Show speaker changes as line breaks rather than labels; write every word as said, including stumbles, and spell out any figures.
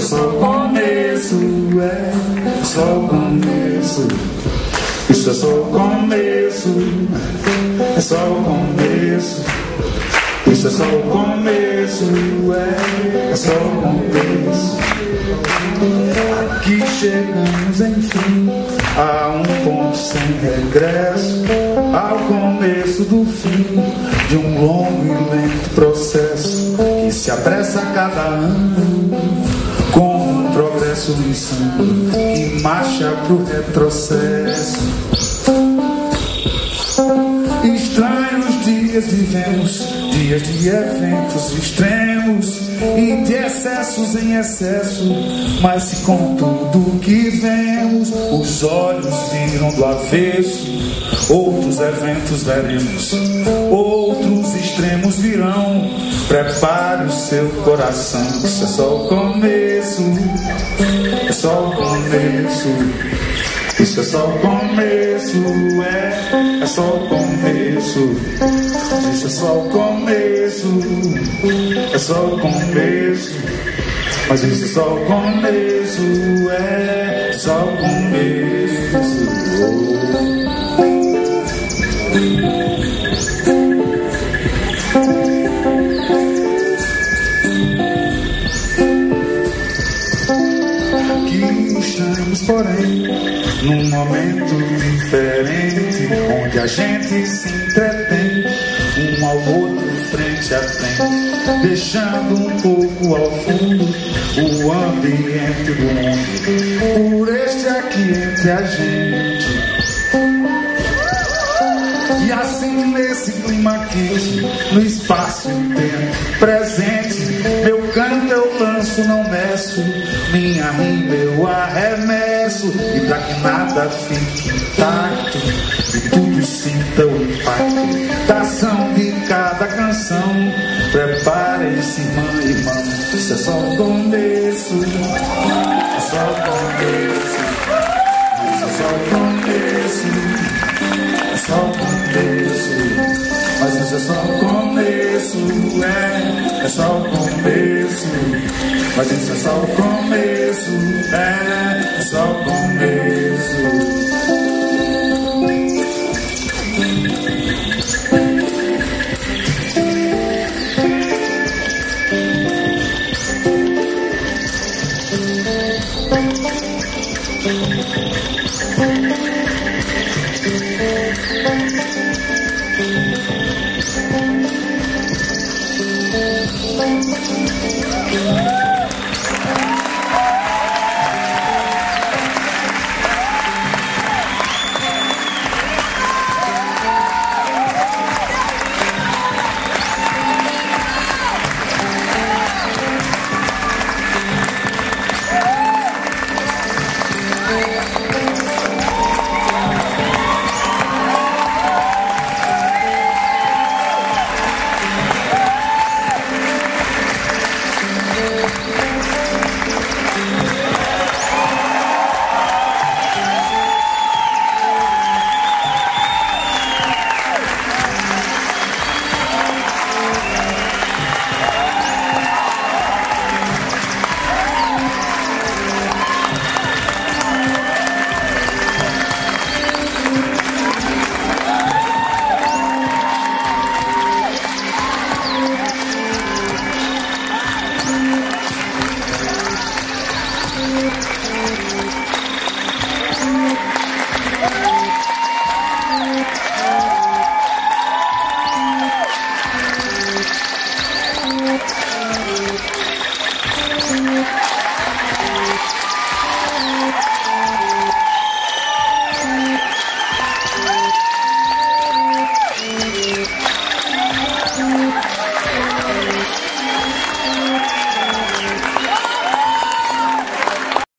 só o começo, é só o começo. Isso é só o começo, é só o começo. Isso é só o começo, é, é só o começo. Aqui chegamos enfim a um ponto sem regresso, ao começo do fim de um longo e lento processo que se apressa a cada ano com um progresso insano que marcha pro retrocesso. Estranhos dias vivemos, dias de eventos extremos e de excessos em excesso, mas se com tudo que vemos os olhos viram do avesso, outros eventos veremos, outros extremos virão. Prepare o seu coração, isso é só o começo, é só o começo. Isso é só o começo, é, é só o começo. Isso é só o começo, é só o começo. Mas isso é só o começo, é, é só o começo. Aqui estamos, porém, num momento diferente, onde a gente se entretém um ao outro frente a frente, deixando um pouco ao fundo o ambiente do mundo, por este aqui entre a gente. E assim nesse clima quente, no espaço e tempo presente, meu canto eu lanço, não meço, minha rima eu arremesso, e pra que nada fique intacto e tudo sinta o impacto da ação de cada canção, preparem-se, irmã e irmão, isso é só o começo, é só o começo, isso é só o começo. É só o começo, mas isso é só o começo, é, é só o começo, mas isso é só o começo, é, é só o começo. Thank you.